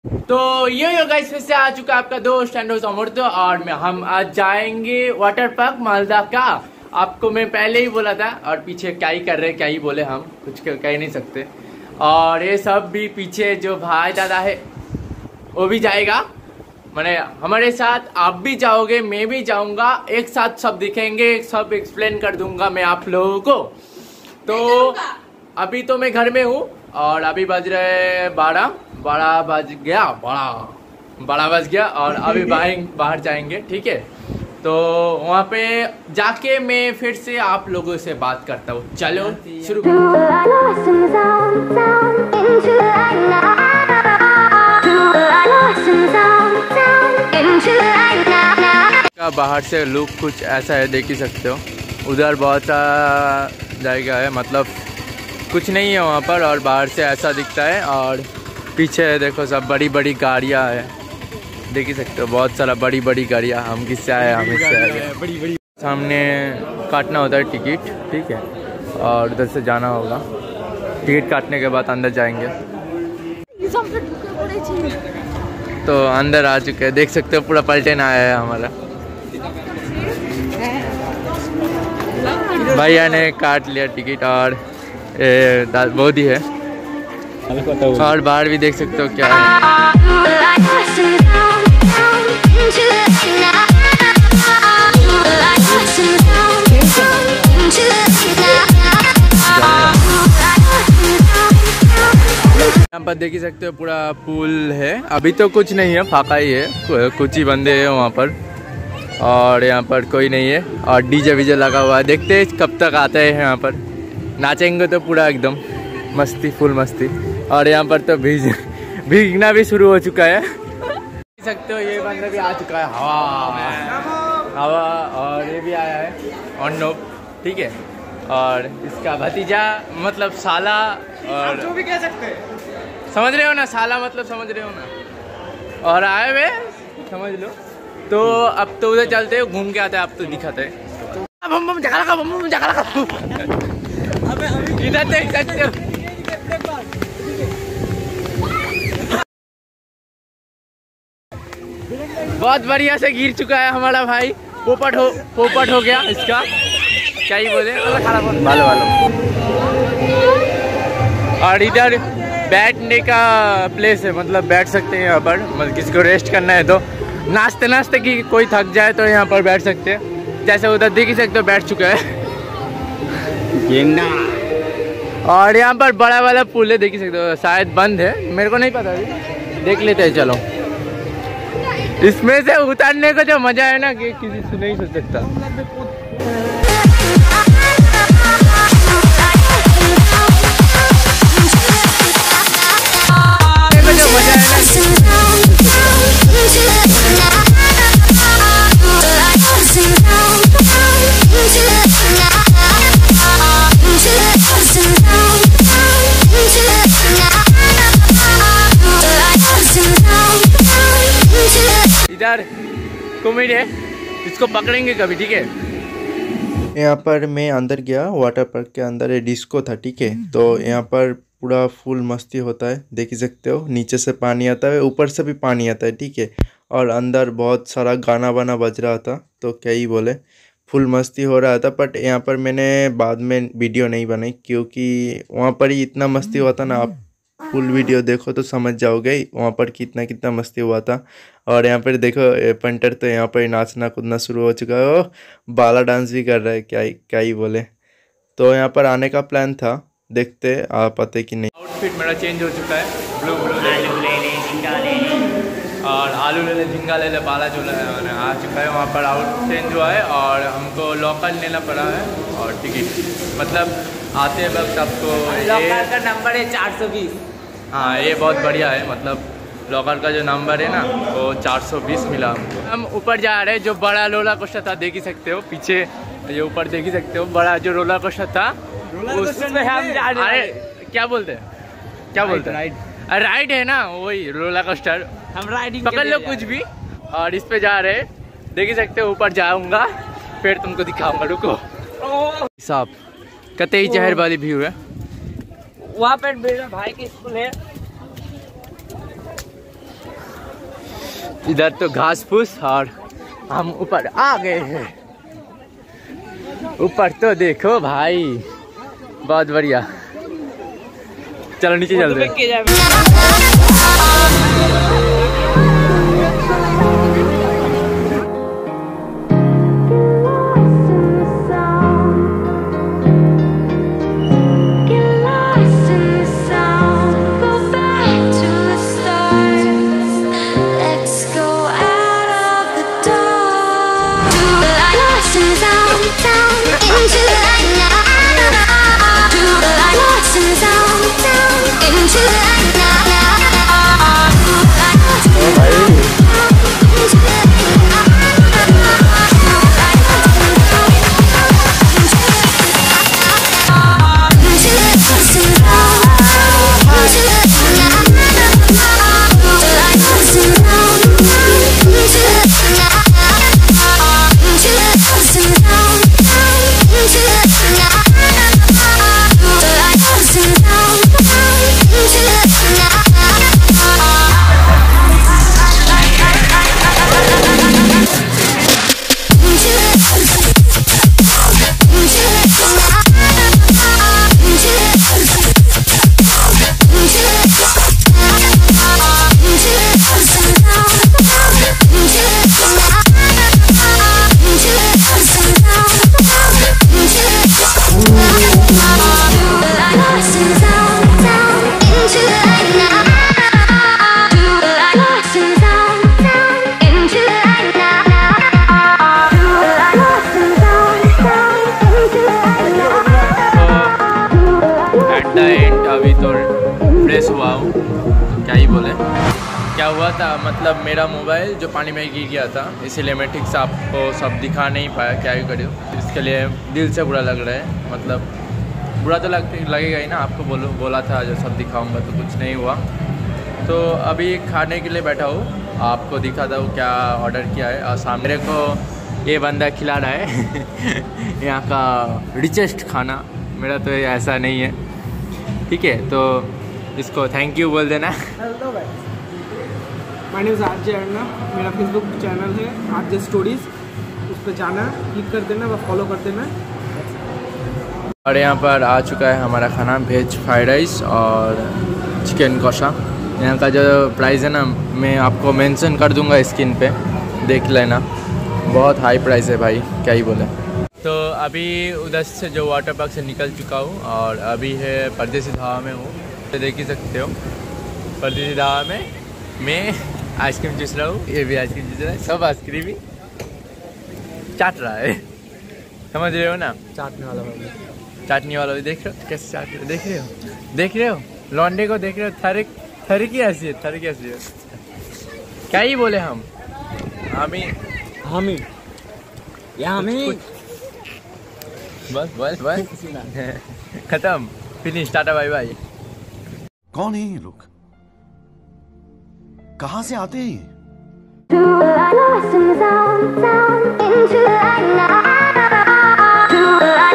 तो yo guys, फिर से आ चुका आपका दोस्त अमृतो और हम आज जाएंगे वाटर पार्क मालदा का। आपको मैं पहले ही बोला था। और पीछे क्या ही कर रहे, क्या ही बोले, हम कुछ कह ही नहीं सकते। और ये सब भी पीछे जो भाई दादा है वो भी जाएगा, मैंने हमारे साथ। आप भी जाओगे, मैं भी जाऊंगा, एक साथ सब दिखेंगे, सब एक्सप्लेन कर दूंगा मैं आप लोगों को। तो अभी तो मैं घर में हूँ और अभी बज रहे 12 बज गया और अभी बाहर जाएंगे, ठीक है। तो वहाँ पे जाके मैं फिर से आप लोगों से बात करता हूँ। चलो शुरू का बाहर से लुक कुछ ऐसा है, देख ही सकते हो। उधर बहुत जाएगा है, मतलब कुछ नहीं है वहाँ पर, और बाहर से ऐसा दिखता है। और पीछे देखो सब बड़ी बड़ी गाड़ियाँ है, देख ही सकते हो, बहुत सारा बड़ी बड़ी गाड़ियाँ। हम किससे आए, हम इससे आए। बड़ी सामने काटना होता है टिकट, ठीक है, और उधर से जाना होगा। टिकट काटने के बाद अंदर जाएंगे। तो अंदर आ चुके हैं, देख सकते हो, पूरा पलटन आया है हमारा। भैया ने काट लिया टिकट और बहुत ही है। और बाहर भी देख सकते हो क्या है। यहाँ पर देख ही सकते हो पूरा पुल है। अभी तो कुछ नहीं है, फाका ही है, कुछ ही बंदे हैं वहाँ पर। और यहाँ पर कोई नहीं है और डीजे वीजे लगा हुआ है। देखते हैं कब तक आता है यहाँ पर। नाचेंगे तो पूरा एकदम मस्ती, फुल मस्ती। और यहाँ पर तो भीगना भी शुरू हो चुका है, देख सकते हो। ये बंदा भी आ चुका है, हवा। और ये भी आया है अर्नब, ठीक है। और इसका भतीजा मतलब साला, और जो भी कह सकते हैं, समझ रहे हो ना, साला मतलब समझ रहे हो ना। और आए हुए समझ लो। तो अब तो उधर चलते हैं, घूम के आते हैं, आप तो दिखाते हैं। इधर देख सकते हो, बहुत बढ़िया से गिर चुका है हमारा भाई। पोपट हो गया इसका, क्या ही बोले, भालो। और इधर बैठने का प्लेस है, मतलब बैठ सकते हैं यहाँ पर। मतलब किसी को रेस्ट करना है तो नाचते नाचते कि कोई थक जाए तो यहाँ पर बैठ सकते हैं। जैसे उधर देख ही सकते हो, बैठ चुका है। और यहाँ पर बड़ा वाला पुल है, देख ही सकते हो, शायद बंद है, मेरे को नहीं पता, देख लेते हैं। चलो, इसमें से उतारने का जो मजा है ना, कि किसी से नहीं सोच सकता। जो मजा है ना, इधर कुमिर है, इसको पकड़ेंगे कभी, ठीक है। यहाँ पर मैं अंदर गया, वाटर पार्क के अंदर ये डिस्को था, ठीक है। तो यहाँ पर पूरा फुल मस्ती होता है, देख ही सकते हो। नीचे से पानी आता है, ऊपर से भी पानी आता है, ठीक है। और अंदर बहुत सारा गाना वाना बज रहा था, तो क्या ही बोले, फुल मस्ती हो रहा था। बट यहाँ पर मैंने बाद में वीडियो नहीं बनाई, क्योंकि वहाँ पर ही इतना मस्ती हुआ था ना। आप फुल वीडियो देखो तो समझ जाओगे वहाँ पर कितना मस्ती हुआ था। और यहाँ पर देखो पंटर तो यहाँ पर नाचना कूदना शुरू हो चुका है, वो बाला डांस भी कर रहा है, क्या ही बोले। तो यहाँ पर आने का प्लान था, देखते आप आते कि नहीं। आउटफिट मेरा चेंज हो चुका है, ब्लू और आलू ले ले, झींगा ले ले, बाला जो आ चुका है। वहाँ पर आउट चेंज हुआ है और हमको लॉकर लेना पड़ा है और टिकट, मतलब आते वक्त आपको लॉकर का नंबर है 420। हाँ, ये बहुत बढ़िया है, मतलब लॉकर का जो नंबर है ना, वो 420 मिला हमको। हम ऊपर जा रहे हैं, जो बड़ा रोलर कोस्टर था, देख ही सकते हो पीछे, ये ऊपर देख ही सकते हो, बड़ा जो रोलर कोस्टर था उसमें हम जा रहे हैं। क्या बोलते हैं, राइड है ना, वही रोलर कोस्टर। हम राइडिंग पकड़ लो कुछ भी, और इस पे जा रहे हैं, देख ही सकते हो। ऊपर जाऊंगा फिर तुमको दिखाऊंगा, रुको। साहब कतई जहर वाली व्यू है। वहाँ पर मेरा भाई की स्कूल है, इधर तो घास फूस और हम ऊपर आ गए हैं। ऊपर तो देखो भाई, बहुत बढ़िया। चलो नीचे चलते हैं। अभी तो फ्रेश हुआ हूँ, क्या ही बोले। क्या हुआ था, मतलब मेरा मोबाइल जो पानी में गिर गया था, इसीलिए मैं ठीक से आपको सब दिखा नहीं पाया। क्या ही करूँ, इसके लिए दिल से बुरा लग रहा है। मतलब बुरा तो लगेगा ही ना। आपको बोला था जो सब दिखाऊंगा, तो कुछ नहीं हुआ। तो अभी खाने के लिए बैठा हूँ, आपको दिखाता हूँ क्या ऑर्डर किया है। और सामने को ये बंदा खिला रहा है यहाँ का रिचेस्ट खाना। मेरा तो ऐसा नहीं है, ठीक है। तो इसको थैंक यू बोल देना। हेलो भाई, my name is RJ Arnav. मेरा फेसबुक चैनल है आरजे स्टोरीज, उस पर जाना, क्लिक कर देना व फॉलो कर देना। और यहाँ पर आ चुका है हमारा खाना, वेज फ्राइड राइस और चिकन कौसा। यहाँ का जो प्राइस है ना, मैं आपको मेंशन कर दूँगा स्क्रीन पे, देख लेना। बहुत हाई प्राइस है भाई, क्या ही बोले। तो अभी उधर से जो वाटर पार्क से निकल चुका हूँ और अभी है परदेसी ढाबा में हूँ। तो देख ही सकते हो, परदेसी ढाबा में मैं आइसक्रीम चूस रहा हूँ, ये भी आइसक्रीम चूस रहा है, सब आइसक्रीम ही चाट रहा है। समझ रहे हो ना, चाटने वाला भाई, चाटने वाला भी देख रहे हो कैसे चाट रहे, देख रहे हो लौंडे को देख रहे हो। थर की हैसियत, थर की हैसियत, क्या ही बोले हम बस खत्म, फिनिश, टाटा बाय बाय। कौन है ये लोग, कहाँ से आते हैं ये?